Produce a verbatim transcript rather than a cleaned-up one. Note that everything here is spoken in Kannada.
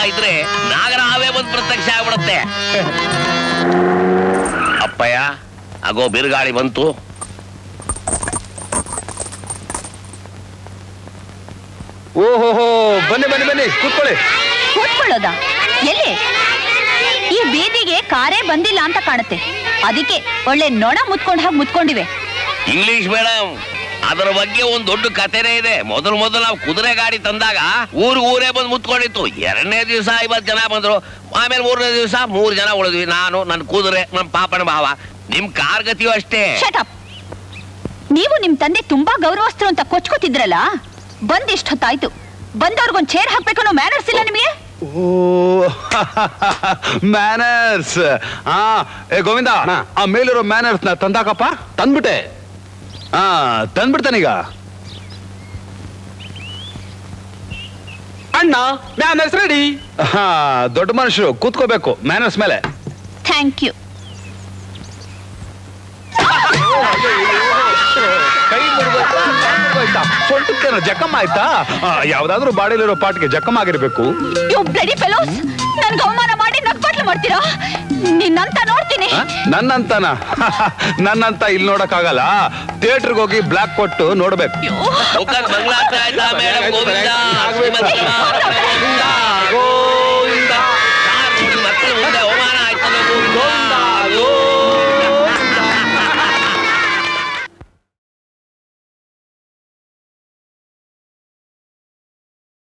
ಹೋಗ್ತಾ ಇದ್ರೆ ನಾಗರಹಾವೇ ಬಂದು ಪ್ರತ್ಯಕ್ಷ ಆಗ್ಬಿಡುತ್ತೆ. ಅಪ್ಪಯ್ಯ ಆಗೋ ಬಿರುಗಾಳಿ ಬಂತು. ಓಹೋ ಬನ್ನಿ ಬನ್ನಿ ಬನ್ನಿ ಕೂತ್ಕೊಳ್ಳಿ. ಕೂತ್ಕೊಳ್ಳೋದ ಎಲ್ಲಿ? ಈ ಬೀದಿಗೆ ಕಾರೇ ಬಂದಿಲ್ಲ ಅಂತ ಕಾಣುತ್ತೆ. ಅದಕ್ಕೆ ಒಳ್ಳೆ ನೊಣ ಮುತ್ಕೊಂಡ್ ಹಾಗೆ ಮುತ್ಕೊಂಡಿವೆ. ಇಂಗ್ಲಿಷ್ ಮೇಡಮ್, ಅದರ ಬಗ್ಗೆ ಒಂದು ದೊಡ್ಡ ಕಥೆನೇ ಇದೆ. ಮೊದಲು ಮೊದಲು ನಾವು ಕುದುರೆ ಗಾಡಿ ತಂದಾಗ ಊರು ಊರೇ ಬಂದು ಮುತ್ಕೊಂಡಿತ್ತು. ಎರಡನೇ ದಿವಸ ಐವತ್ತು ಜನ ಬಂದ್ರು. ಆಮೇಲೆ ಮೂರನೇ ದಿವಸ ಮೂರು ಜನ ಉಳಿದ್ವಿ, ನಾನು, ನನ್ನ ಕುದುರೆ, ನಮ್ಮ ಪಾಪನ ಭಾವ. ನಿಮ್ ಕಾರ್ ಗತಿಯೂ ಅಷ್ಟೇ. ನೀವು ನಿಮ್ ತಂದೆ ತುಂಬಾ ಗೌರವಸ್ಥರು ಅಂತ ಕೊಚ್ಕೋತಿದ್ರಲ್ಲ, ಬಂದ್ ಇಷ್ಟೊತ್ತಾಯ್ತು. ಬಂದವ್ರಿಗೊಂದ್ ಚೇರ್ ಹಾಕ್ಬೇಕು ಅನ್ನೋ ಮ್ಯಾನರ್ಸ್ ಇಲ್ಲ ನಿಮಗೆ? ಓ ಮ್ಯಾನರ್ಸ್. ಆ ಏ ಗೋವಿಂದ, ಆ ಮೇಲಿರೋ ಮ್ಯಾನರ್ಸ್ ನ ತಂದಾಕಪ್ಪ. ತಂದ್ಬಿಟ್ಟೆ. ಹಾ ತಂದ್ಬಿಡ್ತಾನೀಗ. ಅಣ್ಣ ಮ್ಯಾನರ್ಸ್ ರೆಡಿ. ಹಾ ದೊಡ್ಡ ಮನುಷ್ಯರು ಕೂತ್ಕೋಬೇಕು ಮ್ಯಾನರ್ಸ್ ಮೇಲೆ. Thank you. ಕೈ ಸೊಂಟಕ್ಕೇನೋ ಜಖಮ್ ಆಯ್ತಾ? ಯಾವ್ದಾದ್ರು ಬಾಡಿಲಿರೋ ಪಾಟ್ಗೆ ಜಖಮ್ ಆಗಿರ್ಬೇಕು. ನನ್ಗೆ ಅವಮಾನ ಮಾಡಿ ನಗ್ಬಟ್ಲು ಮಾಡ್ತೀರಾ? ನಿನ್ನಂತ ನೋಡ್ತೀನಿ. ನನ್ನಂತನ ನನ್ನಂತ ಇಲ್ಲಿ ನೋಡಕ್ ಆಗಲ್ಲ. ಥಿಯೇಟರ್ಗೆ ಹೋಗಿ ಬ್ಲಾಕ್ ಕೊಟ್ಟು ನೋಡ್ಬೇಕು.